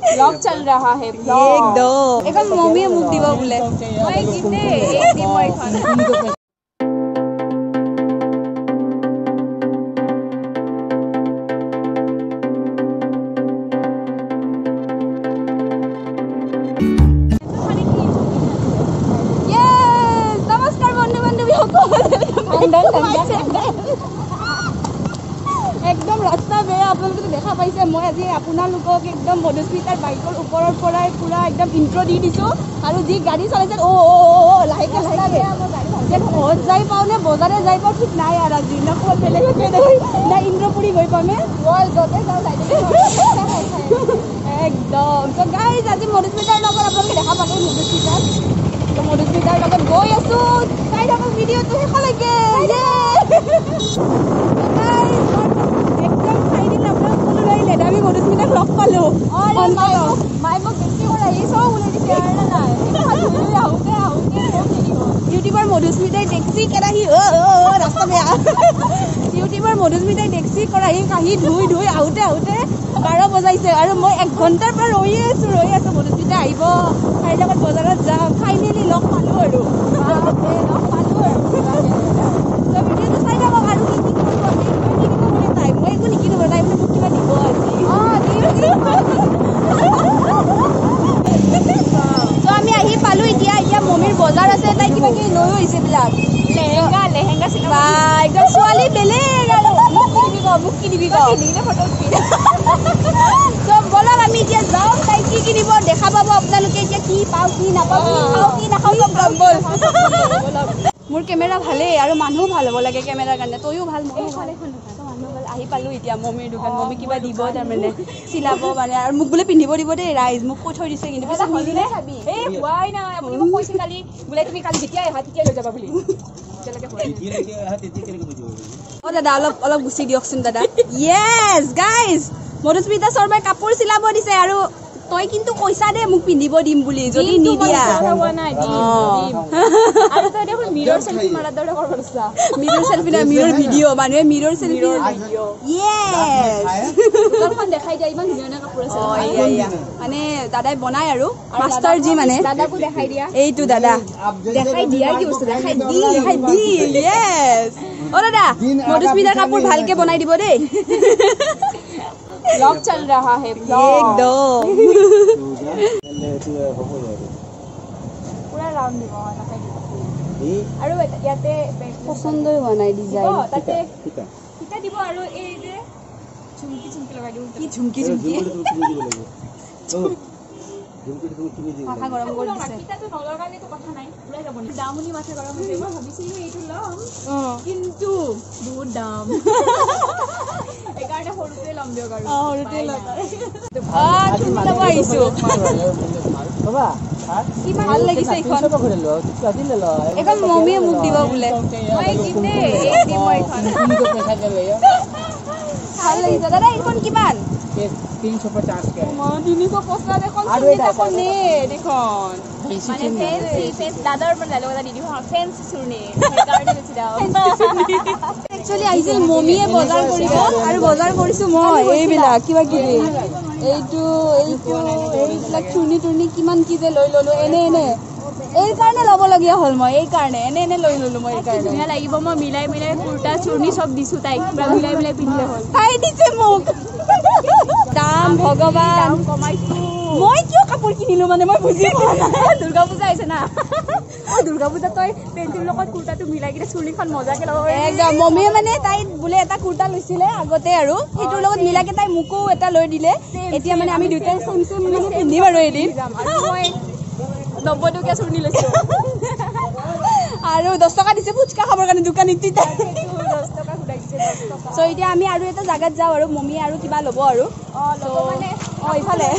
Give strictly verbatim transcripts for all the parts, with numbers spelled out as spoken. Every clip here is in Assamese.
ब्लॉग चल रहा है एकदम এখন মমিয়ে মুখ দিব বলে মই দিতে এই দি মই খান Yes, namaskar বন্ধু বান্ধবী সকল একদম ৰাস্তা বেয়া আপোনালোকে দেখা পাইছে মই আজি আপোনালোকক একদম মধুস্মিতাৰ বাইকৰ ওপৰৰ পৰাই পুৰা একদম ইন্ট্ৰো দি দিছো আৰু যি গাড়ী চলাইছে ও ও লাহেকে লাহেকে যে ঘৰত যাই পাওনে বজাৰে যাই পাও ঠিক নাই আৰু আজি না কোন বেলেগকে না ইন্দ্ৰপুৰী গৈ পামে বল যতে যাও যাই একদম তো গাইজ আজি মধুস্মিতাৰ লগত আপোনালোকে দেখা পালে মধুস্মিতাৰ তো মধুস্মিতাৰ লগত গৈ আছো চাই থাকক ভিডিঅ'টো শেষলৈকে আমি মধুস্মিতাক লগ পালো মাই মোক দেখি আহি চব ওলাই দিছে আৰু নাই আহোঁতে আহোঁতে ইউটিউবৰ মধুস্মিতাই টেক্সি কেৰাহী ৰাস্তা বেয়া ইউটিউবৰ মধুস্মিতাই টেক্সি কেৰাহী কাঢ়ি ধুই ধুই আহোঁতে আহোঁতে বাৰ বজাইছে আৰু মই এক ঘণ্টাৰ পৰা ৰৈয়ে আছো ৰৈ আছো মধুস্মিতা আহিব তাইৰ লগত বজাৰত যাম ফাইনেলি লগ পালো আৰু লগ পালো আৰু ভিডিঅ'টো চাই থাকক আৰু কি কি কৰিব নাই মই একো নিকিনো নাই মানে মোক কিবা দিব তো আমি আহি পালো এতিয়া এতিয়া মমিৰ বজাৰ আছে তাই কিবা কিবি লৈ আহিছে বিলাক লেহেংগা লেহেংগা চিনেমা একদম ছোৱালী বেলেগ আৰু মোক কি দিবি মোক কি দিবি ফটো চব বলক আমি এতিয়া যাওঁ তাই কি কি দিব দেখা পাব আপোনালোকে এতিয়া কি পাওঁ কি নাপাওঁ কি খাওঁ কি নাখাওঁ চব গম বল মোৰ কেমেৰা ভালেই আৰু মানুহ ভাল হ'ব লাগে কেমেৰাৰ কাৰণে তইও ভাল ময়ো ভাল আহি পালো এতিয়া মমিৰ দোকান মমি কিবা দিব তাৰমানে চিলাব মানে আৰু মোক বোলে পিন্ধিব দিব দেই ৰাইজ মোক কৈ থৈ দিছে কিন্তু পিছত মিলিলে এই হোৱাই নাই আপুনি মোক কৈছে কালি বোলে তুমি কালি যেতিয়া আহা তেতিয়া লৈ যাবা বুলি অ দাদা অলপ অলপ গুচি দিয়কচোন দাদা য়েছ গাইজ মধুস্মিতা শৰ্মাই কাপোৰ চিলাব দিছে আৰু তই কিন্তু কৈছা দে মোক পিন্ধিব দিম বুলি যদি নিদিয়া আৰু তই দেখোন মিৰৰ সেলফি মাৰা দৰে কৰিব লৈছা মিৰৰ সেলফি না মিৰৰ ভিডিঅ' মানুহে মিৰৰ সেলফি ভিডিঅ' য়েছ দোকানখন দেখাই দিয়া ইমান ধুনীয়া কাপোৰ আছে অ ইয়া ইয়া মানে দাদাই বনাই আৰু মাষ্টাৰ জি মানে দাদাকো দেখাই দিয়া এইটো দাদা দেখাই দিয়া কি বস্তু দেখাই দি দেখাই দি য়েছ অ দাদা মধুস্মিতাৰ কাপোৰ ভালকে বনাই দিব দেই ব্লগ চল रहा है एकदम পুৰা ৰাউন্ড দিব নাখাই দিব আৰু ইয়াতে পছন্দই হোৱা নাই ডিজাইন তাতে কিটা দিব আৰু এই যে ঝুমকি ঝুমকি লগাই দিও কি ঝুমকি ঝুমকি ঝুমকি ঝুমকি দি মাথা গৰম কৰি দিছে কিটাটো নলগালে তো কথা নাই পুৰা যাব নি দামুনি মাথা গৰম হৈছে মই ভাবিছিলো এইটো লম কিন্তু বহুত দাম একাৰণে সৰুতে লম দিও আৰু অ সৰুতে লম আ তুমি লব আহিছো বাবা কি ভাল লাগিছে এইখন সব ঘৰে ল কাটি ল এখন মমিয়ে মুখ দিব বোলে মই দিতে এই দি মই খান তিনশো পয়সা দিলে ভাল লাগিছে দাদা এইখন কিমান তিনশো পঞ্চাশ কে মই তিনিশ পঞ্চাশ এখন চিনিটা কোনে দেখোন মানে ফেন্সি ফেন্স দাদাৰ পৰা ডাইলগ এটা দি দিও ফেন্স চুৰনি সেইকাৰণে বেছি দাও একচুয়ালি আহিছিল মমিয়ে বজাৰ কৰিব আৰু বজাৰ কৰিছো মই এইবিলাক কিবা কিবি এইটো এইটো এইবিলাক চুনি টুনি কিমান কি যে লৈ ললো এনে এনে এই কাৰণে ল'ব লগিয়া হ'ল মই এই কাৰণে এনে এনে লৈ ললো মই এই কাৰণে ধুনীয়া লাগিব মই মিলাই মিলাই কুৰ্তা চুৰ্ণি চব দিছো তাইক পুৰা মিলাই মিলাই পিন্ধিলে হ'ল তাই দিছে মোক দাম ভগৱান কমাইছো মই কিয় কাপোৰ কিনিলো মানে মই বুজি পোৱা নাই দুৰ্গা পূজা আহিছে না অ দুৰ্গা পূজা তই পেন্টিৰ লগত কুৰ্তাটো মিলাই কিনে চুৰ্ণিখন মজাকে ল'ব একদম মমিয়ে মানে তাই বোলে এটা কুৰ্তা লৈছিলে আগতে আৰু সেইটোৰ লগত মিলাকে তাই মোকো এটা লৈ দিলে এতিয়া মানে আমি দুটাই চেম চেম মানে পিন্ধিম আৰু এদিন আৰু মই নব্বৈ টকীয়া চুৰ্ণি লৈছো আৰু দহ টকা দিছে ফুচকা খাবৰ কাৰণে দোকানীত দহ টকা ঘূৰাইছে দহ টকা চ' এতিয়া আমি আৰু এটা জাগাত যাওঁ আৰু মমিয়ে আৰু কিবা ল'ব আৰু অ ল'ব মানে অ ইফালে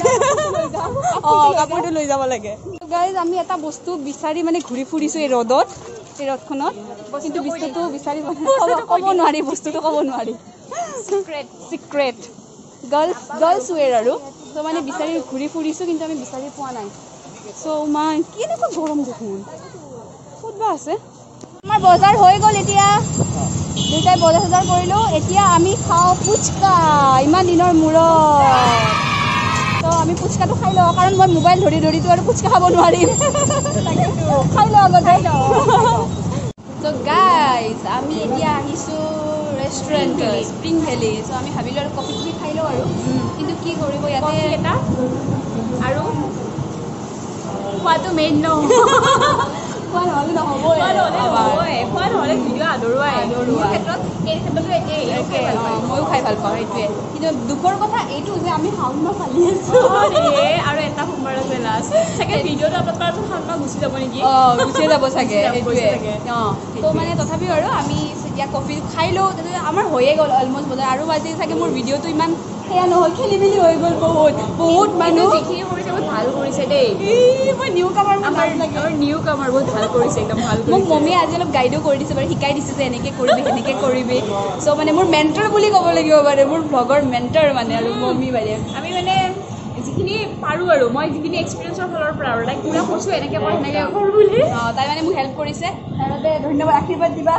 অ কাপোৰটো লৈ যাব লাগে গাইজ আমি এটা বস্তু বিচাৰি মানে ঘূৰি ফুৰিছো এই ৰ'দত এই ৰ'দখনত কিন্তু বস্তুটো বিচাৰি ক'ব নোৱাৰি বস্তুটো ক'ব নোৱাৰি secret secret girls girls wear আৰু চ' মানে বিচাৰি ঘূৰি ফুৰিছো কিন্তু আমি বিচাৰি পোৱা নাই চ' মা কেনেকুৱা গৰম দেখোন ক'ত বা আছে আমাৰ বজাৰ হৈ গ'ল এতিয়া দুটাই বজাৰ চজাৰ কৰিলোঁ এতিয়া আমি খাওঁ ফুচকা ইমান দিনৰ মূৰত ত' তো আমি পুচকাটো খাই লওঁ কাৰণ মই মোবাইল ধৰি ধৰিতো আৰু পুচকা খাব নোৱাৰিম খাই লওঁ আগতে তো গাইজ আমি এতিয়া আহিছোঁ ৰেষ্টুৰেণ্ট স্প্ৰিং ভেলি চ' আমি ভাবিলোঁ আৰু কফি কফি খাই লওঁ আৰু কিন্তু কি কৰিব ইয়াতে এটা আৰু খোৱাটো মেইন ন খোৱা নহ'লে নহ'বই খোৱা নহ'লে ভিডিঅ' আদৰুৱাই মোৰ ক্ষেত্ৰত এই ক্ষেত্ৰতো একে ময়ো খাই ভাল পাওঁ সেইটোৱে কিন্তু দুখৰ কথা এইটো যে আমি শাওণ মাহ পালি আছোঁ আৰু এটা সোমবাৰ আছে লাষ্ট চাগে ভিডিঅ'টো আপলোড কৰাটো শাওণ মাহ গুচি যাব নেকি অঁ গুচিয়ে যাব চাগে সেইটোৱে অঁ তো মানে তথাপিও আৰু আমি যেতিয়া কফি খাই লওঁ তেতিয়া আমাৰ হৈয়ে গ'ল অলমষ্ট বজাৰ আৰু আজি চাগে মোৰ ভিডিঅ'টো ইমান সেয়া নহ'ল খেলি মেলি হৈ গ'ল বহুত বহুত মানুহ যিখিনি কৰিছে বহুত ভাল কৰিছে দেই মই নিউ কামাৰ আমাৰ নিউ কামাৰ বহুত ভাল কৰিছে একদম ভাল মোক মম্মীয়ে আজি অলপ গাইডো কৰি দিছে বাৰু শিকাই দিছে যে এনেকৈ কৰিবি সেনেকৈ কৰিবি চ' মানে মোৰ মেণ্টৰ বুলি ক'ব লাগিব মানে মোৰ ব্লগৰ মেণ্টৰ মানে আৰু মম্মী বাইদেউ আমি মানে যিখিনি পাৰোঁ আৰু মই যিখিনি এক্সপিৰিয়েঞ্চৰ ফালৰ পৰা আৰু লাইক পুৰা কৈছোঁ এনেকৈ কৰ সেনেকৈ কৰ বুলি অঁ তাই মানে মোক হেল্প কৰিছে তাৰ বাবে ধন্যবাদ আশীৰ্বাদ দিবা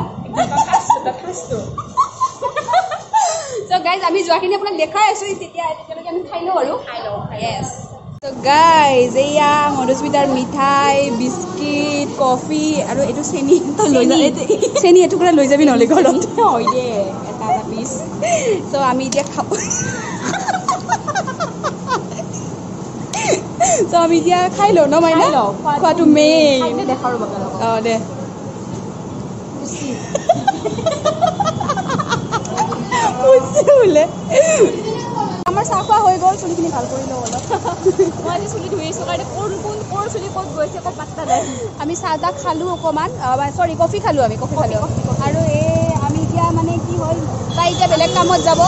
চ' গাইজ আমি যোৱাখিনি আপোনাক দেখাই আছোঁ তেতিয়া তেতিয়ালৈকে আমি খাই লওঁ আৰু খাই লওঁ য়েছ চ' গাইজ এয়া মধুস্মিতাৰ মিঠাই বিস্কিট কফি আৰু এইটো চেনি লৈ যা চেনি এটুকুৰা লৈ যাবি নহ'লে ঘৰত হয় দে এটা এটা পিচ চ' আমি এতিয়া খাব চ' আমি এতিয়া খাই লওঁ ন মাইনা খোৱাটো মেইন দেখাৰ বাবে অঁ দে বোলে আমাৰ চাহ খোৱা হৈ গ'ল চুলিখিনি ভাল কৰি লওঁ অলপ মই আজি চুলি ধুই আছোঁ কাৰণে কোন কোন ক'ৰ চুলি ক'ত গৈছে ক'ত পাত্তা নাই আমি চাহ তাহ খালোঁ অকণমান চৰি কফি খালোঁ আমি কফি খালোঁ আৰু এই আমি এতিয়া মানে কি হ'ল তাই এতিয়া বেলেগ কামত যাব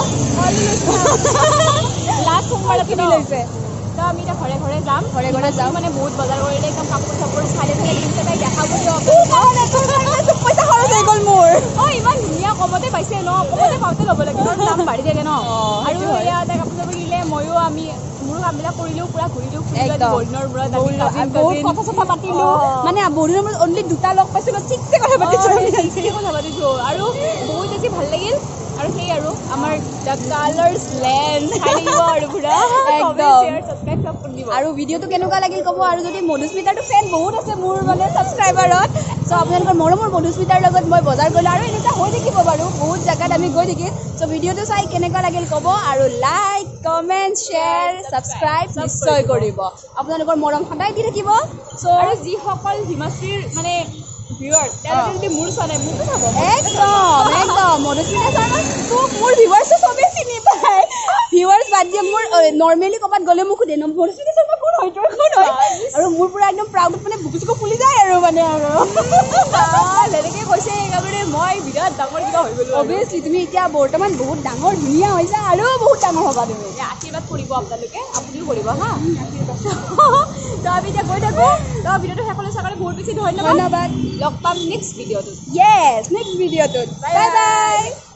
লাষ্ট সোমবাৰে কিনি লৈছে তো আমি এতিয়া ঘৰে ঘৰে যাম ঘৰে ঘৰে যাম মানে বহুত বজাৰ কৰিলে একদম কাপোৰ চাপোৰ চালে চালে কিনিছে তাই দেখাব পইচা খৰচ হৈ গ'ল মোৰ অঁ ইমান ধুনীয়া কমতে পাইছে ন কমতে পাওঁতে ল'ব লাগে দাম বাঢ়ি থাকে ন আৰু এয়া তাই কাপোৰ চাপোৰ কিনিলে ময়ো আমি মোৰো কামবিলাক কৰিলোঁ পূৰা ঘূৰিলোঁ বহুদিনৰ মূৰত বহুত কথা চথা পাতিলোঁ মানে বহুদিনৰ মূৰত অনলি দুটা লগ পাইছিলোঁ ঠিকছে কথা পাতিছোঁ কথা পাতিছোঁ আৰু বহুত বেছি ভাল লাগিল আৰু সেই আৰু আমাৰ দ্য কালাৰ্ছ লেণ্ড চাই থাকিব আৰু পুৰা আৰু ভিডিঅ'টো কেনেকুৱা লাগিল ক'ব আৰু যদি মধুস্মিতাৰটো ফেন বহুত আছে মোৰ মানে ছাবস্ক্ৰাইবাৰত চ' আপোনালোকৰ মৰমৰ মধুস্মিতাৰ লগত মই বজাৰ কৰিলোঁ আৰু এনেকুৱা হৈ থাকিব বাৰু বহুত জেগাত আমি গৈ থাকিম চ' ভিডিঅ'টো চাই কেনেকুৱা লাগিল ক'ব আৰু লাইক কমেণ্ট শ্বেয়াৰ ছাবস্ক্ৰাইব নিশ্চয় কৰিব আপোনালোকৰ মৰম সদায় দি থাকিব চ' আৰু যিসকল হিমাশ্ৰীৰ মানে ভিউৱাৰ তেওঁলোকে যদি মোৰ চোৱা নাই মোকো চাব একদম একদম মধুস্মিতা শৰ্মা মোক মোৰ ভিউৱাৰ্ছে চবেই চিনি পায় ভিউৱাৰ্ছ বাদ দিয়ে মোৰ নৰ্মেলি ক'ৰবাত গ'লে মোক সুধে মধুস্মিতা শৰ্মা কোন হয় তোৰ কোন হয় আৰু মোৰ পৰা একদম প্ৰাউডত মানে বুকু চুকু ফুলি যায় আৰু মানে আৰু এনেকৈ কৈছে একেবাৰে মই বিৰাট ডাঙৰ কিবা হৈ গ'লোঁ অভিয়াছলি তুমি এতিয়া বৰ্তমান বহুত ডাঙৰ ধুনীয়া হৈছে আৰু বহুত ডাঙৰ হ'বা তুমি আশীৰ্বাদ কৰিব আপোনালোকে আপুনিও কৰিব হা তো আমি এতিয়া গৈ থাকোঁ তো ভিডিঅ'টো শেষলৈ চাবলৈ বহুত বেছি ধন্যবাদ ধন্যবাদ লগ পাম নেক্সট ভিডিঅ'টোত য়েছ নেক্সট ভিডিঅ'টোত বাই বাই